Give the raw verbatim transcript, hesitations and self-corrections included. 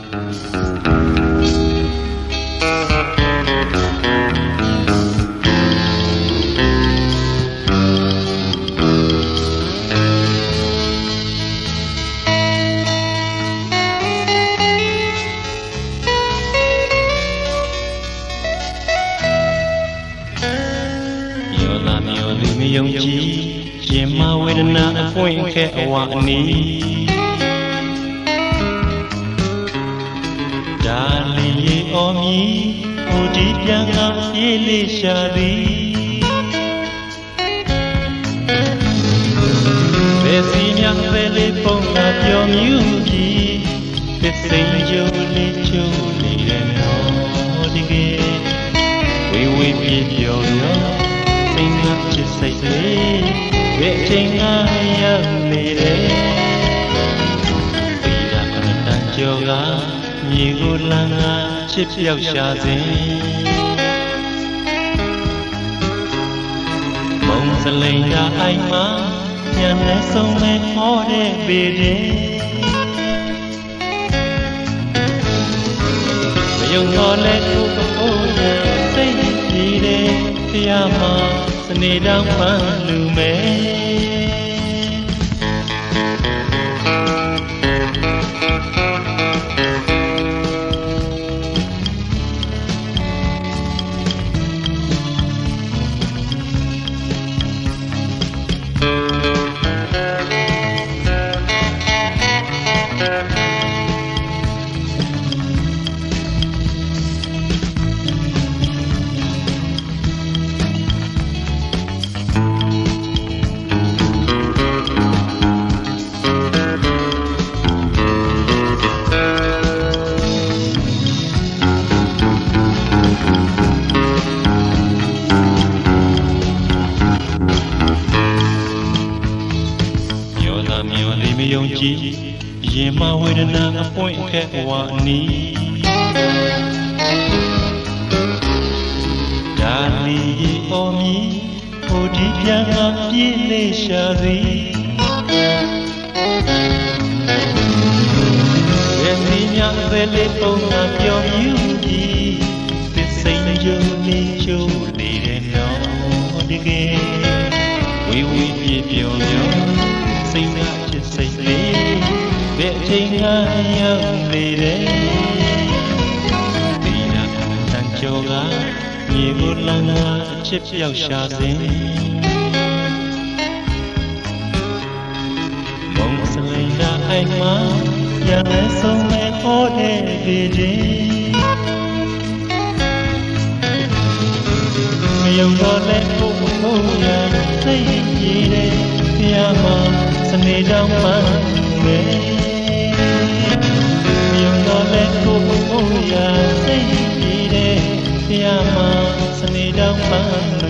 ယုံကြည်ရင်မဝေဒနာအပွင့်ခဲ့အဝအနီးဒါလီရေအော်မီဟိုဒီပြန်ကပြေးလေးရှာသည်ဘယ်စီများပဲလေးပုံကပြောမြူပြီးသစ်စိမ်ကြိုးလေးချိုးလေးတဲ့နော်ဒီကဝေးဝေးပြေးပြောရောစိတ်ငါချစ်စိတ်လေးဘယ်ချိန်ငါရောက်နေတယ်ဒီကမတန်ကြောကမြေကိုလမ်းကချစ်ပြောက်ရှာစဉ်မုံစလိန်ကအိုင်မှာညနေဆုံးမဲ့ဟောတဲ့ပေတဲ့မယုံတော့လဲသူ့ကိုယ်စိတ်ကြည်တယ်တရားမှာစနေတောင်မှလူမဲ့မယုံကြည်ရင်မဝေဒနာအပွင့်ခဲ့ဝါနီးဒါလီရေအော်မီဟိုဒီပြန်ကပြေးလေးရှာသည်ဘယ်စီများပဲလေးပုံကပြောမြူပြီးသစ်စိမ်ကြိုးလေးချိုးလေးတဲ့နော်ဒီကဝေးဝေးပြေးပြောပြောစိတ်နဲ့ချစ်စိတ်လေးဘယ်ချိန်ကရောက်နေတယ်ဒီနာတန်ကြောကမြေကိုလမ်းလာချစ်ပြောက်ရှာစဉ်မုံစလိန်ကအိုင်မှာရလဲဆုံးမဲ့ဟောတဲ့ပေချင်းမယုံတော့လဲကိုယ်ကိုယ်ရစိတ်ကြည်တယ်တရားမှာစနေတောင်မှပဲမြုံတော်လည်းကိုယ်ကိုယ်ရာစိတ်ကြည်တယ်တရားမှာစနေတောင်မှ